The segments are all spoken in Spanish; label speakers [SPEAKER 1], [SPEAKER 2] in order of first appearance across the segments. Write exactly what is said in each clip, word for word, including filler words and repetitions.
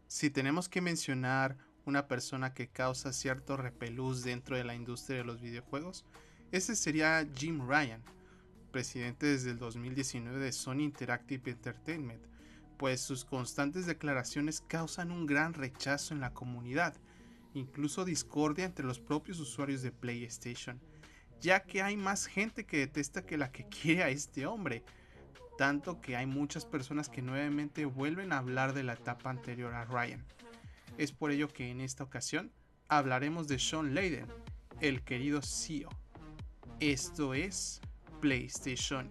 [SPEAKER 1] Si tenemos que mencionar una persona que causa cierto repelús dentro de la industria de los videojuegos, ese sería Jim Ryan, presidente desde el dos mil diecinueve de Sony Interactive Entertainment, pues sus constantes declaraciones causan un gran rechazo en la comunidad, incluso discordia entre los propios usuarios de PlayStation, ya que hay más gente que detesta que la que quiere a este hombre, tanto que hay muchas personas que nuevamente vuelven a hablar de la etapa anterior a Ryan. Es por ello que en esta ocasión hablaremos de Shawn Layden, el querido C E O. Esto es PlayStation.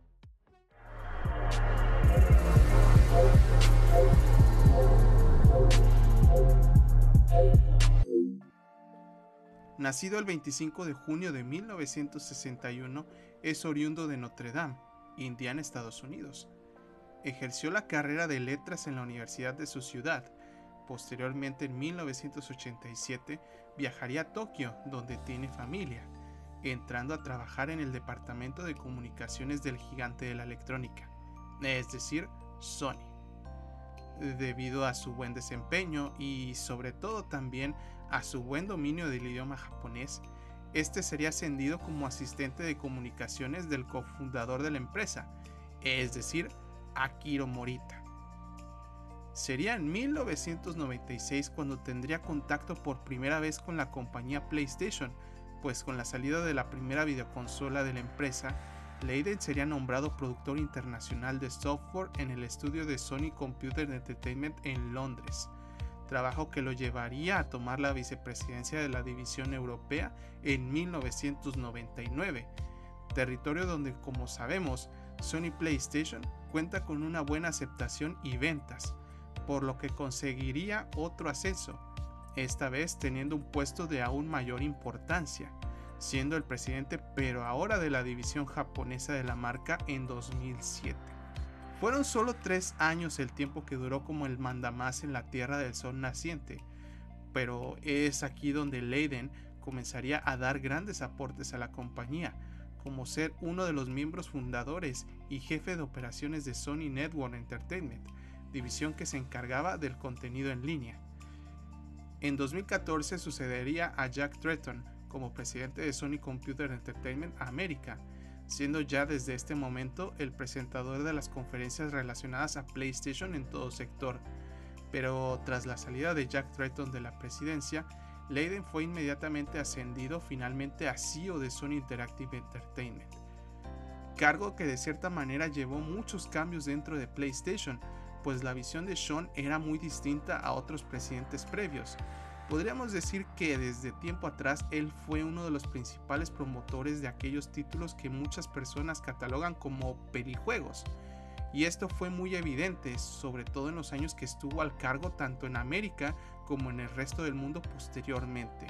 [SPEAKER 1] Nacido el veinticinco de junio de mil novecientos sesenta y uno, es oriundo de Notre Dame, Indiana, Estados Unidos. Ejerció la carrera de letras en la universidad de su ciudad. Posteriormente, en mil novecientos ochenta y siete, viajaría a Tokio, donde tiene familia, entrando a trabajar en el departamento de comunicaciones del gigante de la electrónica, es decir, Sony. Debido a su buen desempeño y sobre todo también a su buen dominio del idioma japonés, este sería ascendido como asistente de comunicaciones del cofundador de la empresa, es decir, Akiro Morita. Sería en mil novecientos noventa y seis cuando tendría contacto por primera vez con la compañía PlayStation, pues con la salida de la primera videoconsola de la empresa, Layden sería nombrado productor internacional de software en el estudio de Sony Computer Entertainment en Londres, trabajo que lo llevaría a tomar la vicepresidencia de la división europea en mil novecientos noventa y nueve, territorio donde, como sabemos, Sony PlayStation cuenta con una buena aceptación y ventas, por lo que conseguiría otro ascenso, esta vez teniendo un puesto de aún mayor importancia, siendo el presidente pero ahora de la división japonesa de la marca en dos mil siete. Fueron solo tres años el tiempo que duró como el mandamás en la Tierra del Sol naciente, pero es aquí donde Layden comenzaría a dar grandes aportes a la compañía, como ser uno de los miembros fundadores y jefe de operaciones de Sony Network Entertainment, división que se encargaba del contenido en línea. En dos mil catorce sucedería a Jack Tretton como presidente de Sony Computer Entertainment América, siendo ya desde este momento el presentador de las conferencias relacionadas a PlayStation en todo sector. Pero tras la salida de Jack Tretton de la presidencia, Layden fue inmediatamente ascendido finalmente a C E O de Sony Interactive Entertainment, cargo que de cierta manera llevó muchos cambios dentro de PlayStation, pues la visión de Shawn era muy distinta a otros presidentes previos. Podríamos decir que desde tiempo atrás él fue uno de los principales promotores de aquellos títulos que muchas personas catalogan como pelijuegos, y esto fue muy evidente, sobre todo en los años que estuvo al cargo tanto en América como en el resto del mundo posteriormente.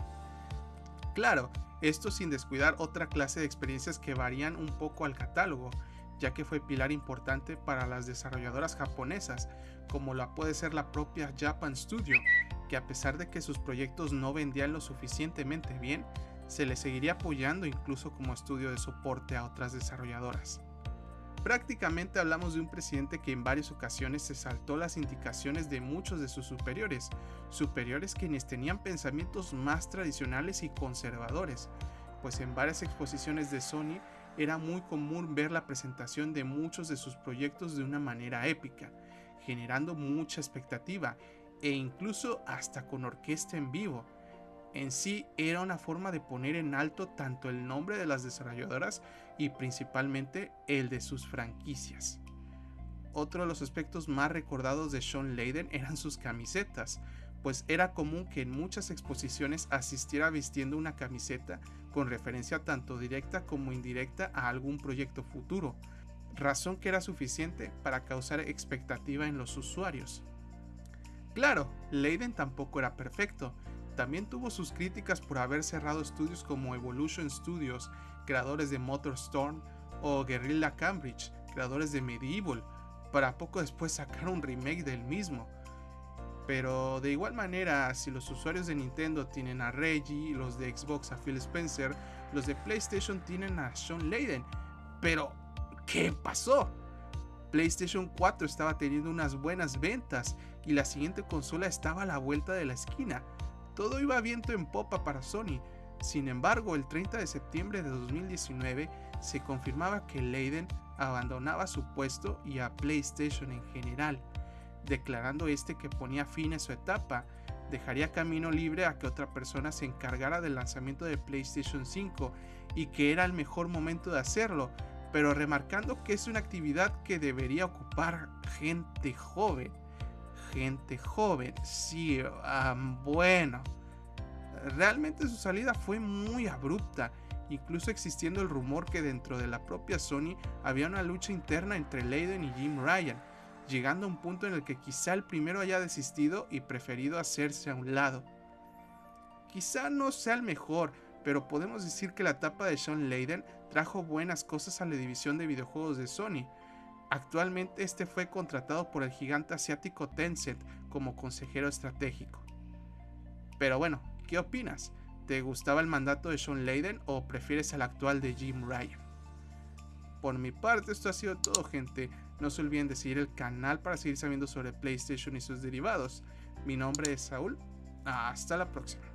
[SPEAKER 1] Claro, esto sin descuidar otra clase de experiencias que varían un poco al catálogo, ya que fue pilar importante para las desarrolladoras japonesas, como la puede ser la propia Japan Studio, que a pesar de que sus proyectos no vendían lo suficientemente bien, se le seguiría apoyando incluso como estudio de soporte a otras desarrolladoras. Prácticamente hablamos de un presidente que en varias ocasiones se saltó las indicaciones de muchos de sus superiores, superiores quienes tenían pensamientos más tradicionales y conservadores, pues en varias exposiciones de Sony era muy común ver la presentación de muchos de sus proyectos de una manera épica, generando mucha expectativa e incluso hasta con orquesta en vivo. En sí era una forma de poner en alto tanto el nombre de las desarrolladoras y principalmente el de sus franquicias. Otro de los aspectos más recordados de Shawn Layden eran sus camisetas, pues era común que en muchas exposiciones asistiera vistiendo una camiseta con referencia tanto directa como indirecta a algún proyecto futuro, razón que era suficiente para causar expectativa en los usuarios. Claro, Layden tampoco era perfecto, también tuvo sus críticas por haber cerrado estudios como Evolution Studios, creadores de MotorStorm, o Guerrilla Cambridge, creadores de Medieval, para poco después sacar un remake del mismo. Pero de igual manera, si los usuarios de Nintendo tienen a Reggie, los de Xbox a Phil Spencer, los de PlayStation tienen a Shawn Layden. Pero, ¿qué pasó? PlayStation cuatro estaba teniendo unas buenas ventas y la siguiente consola estaba a la vuelta de la esquina. Todo iba viento en popa para Sony. Sin embargo, el treinta de septiembre de dos mil diecinueve se confirmaba que Leiden abandonaba su puesto y a PlayStation en general, declarando este que ponía fin a su etapa, dejaría camino libre a que otra persona se encargara del lanzamiento de PlayStation cinco y que era el mejor momento de hacerlo, pero remarcando que es una actividad que debería ocupar gente joven. Gente joven, sí, um, bueno. Realmente su salida fue muy abrupta, incluso existiendo el rumor que dentro de la propia Sony había una lucha interna entre Leiden y Jim Ryan, llegando a un punto en el que quizá el primero haya desistido y preferido hacerse a un lado. Quizá no sea el mejor, pero podemos decir que la etapa de Shawn Layden trajo buenas cosas a la división de videojuegos de Sony. Actualmente este fue contratado por el gigante asiático Tencent como consejero estratégico. Pero bueno, ¿qué opinas? ¿Te gustaba el mandato de Shawn Layden o prefieres al actual de Jim Ryan? Por mi parte esto ha sido todo, gente. No se olviden de seguir el canal para seguir sabiendo sobre PlayStation y sus derivados. Mi nombre es Saúl. Hasta la próxima.